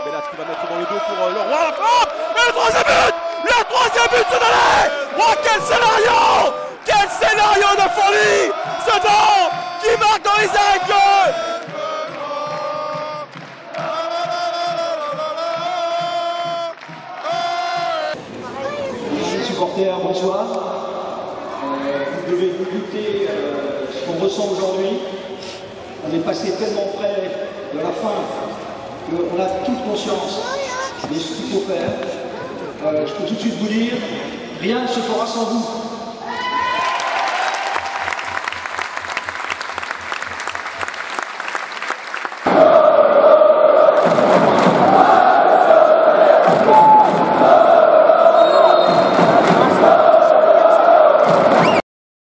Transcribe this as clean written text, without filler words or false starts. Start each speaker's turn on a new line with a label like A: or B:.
A: Bellat qui va mettre dans le dos pour Leroy, la frappe. Et le troisième but. Le troisième but, c'est d'aller. Oh, quel scénario. Quel scénario de folie. Sedan qui marque dans les arrêts.
B: Supporters, bonsoir. Vous devez vous douter ce qu'on ressent aujourd'hui. On est passé tellement près de la fin qu'on a toute conscience de ce qu'il faut faire. Je peux tout de suite vous dire, rien ne se fera sans vous.